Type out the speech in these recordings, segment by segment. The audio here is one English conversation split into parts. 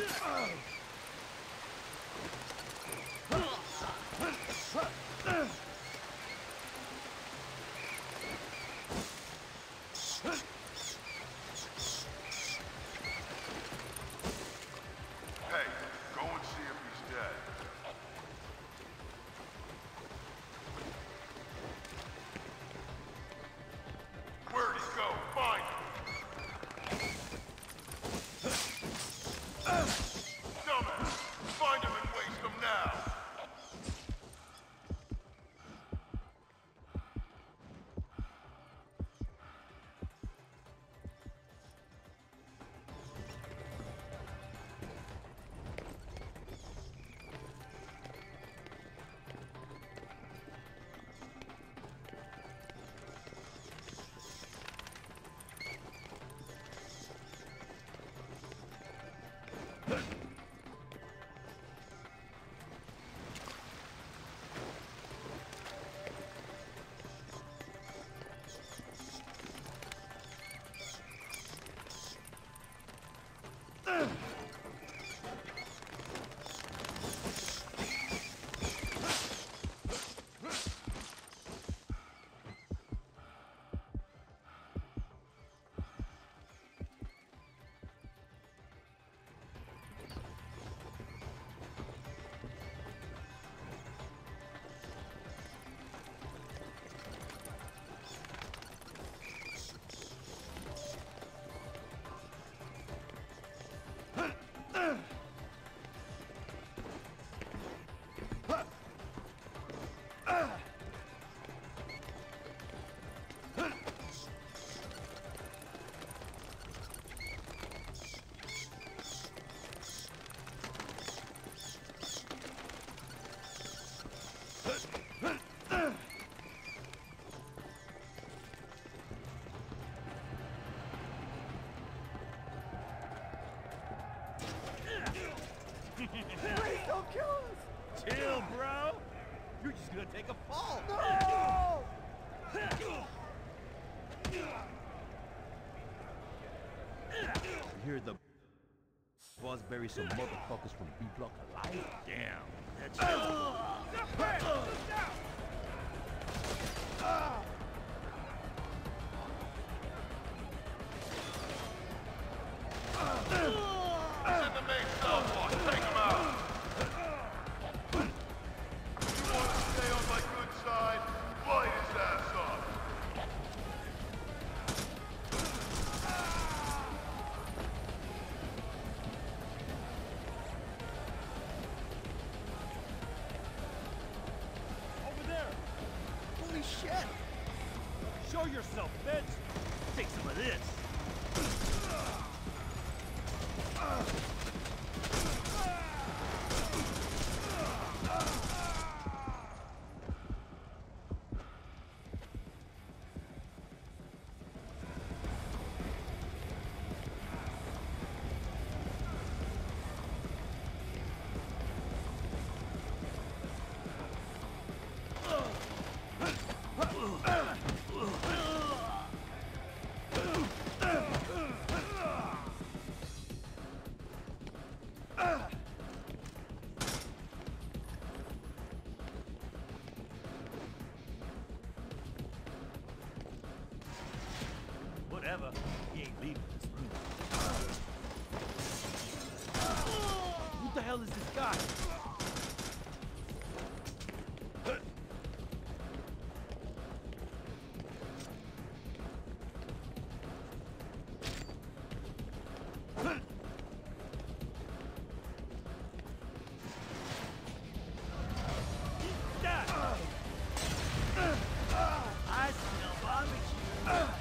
Hey, go and see if he's dead. Where'd he go? Find him! Dumbass! Find him and waste him now! Please don't kill us! Chill, bro! You're just gonna take a fall! No! You hear the boss bury some motherfuckers from B Block alive? Damn, that's He's in the main cell block. Take him out. You want to stay on my good side? Light his ass up. over there! Holy shit! Show yourself, bitch! Take some of this! Whatever, he ain't leaving this room. Who the hell is this guy? I smell barbecue.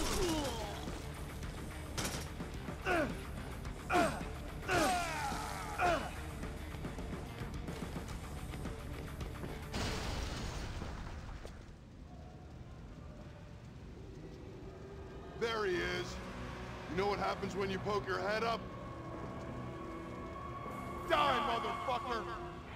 There he is. You know what happens when you poke your head up? Die, motherfucker!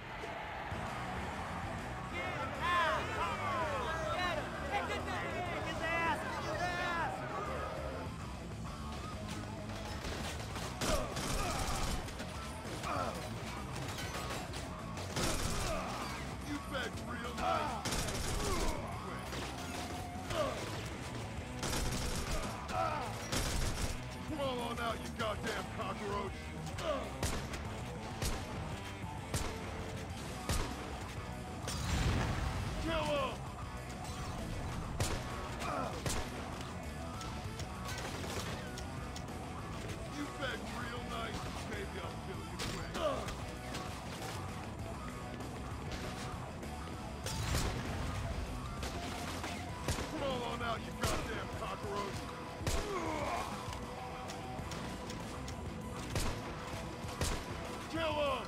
You bet real nice. Crawl on out, you goddamn cockroach. Kill him! You bet real nice. Maybe I'll kill you quick. Crawl on out, you goddamn cockroach. Kill him!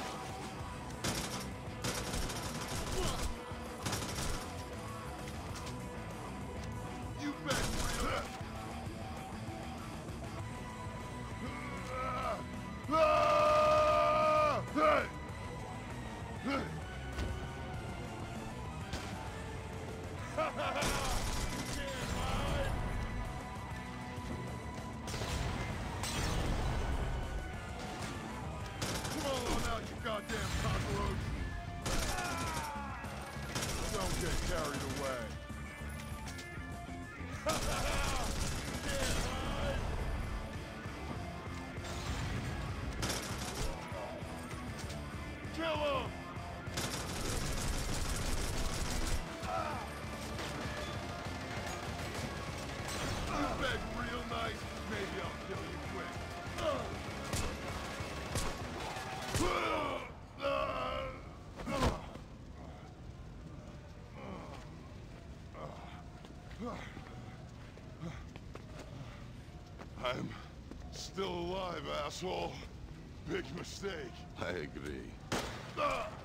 You bet real. Crawl on out, you goddamn cockroach. Don't get carried away. Kill him! You bet real nice. Maybe I'll kill you quick. I'm still alive, asshole. Big mistake. I agree. Ah!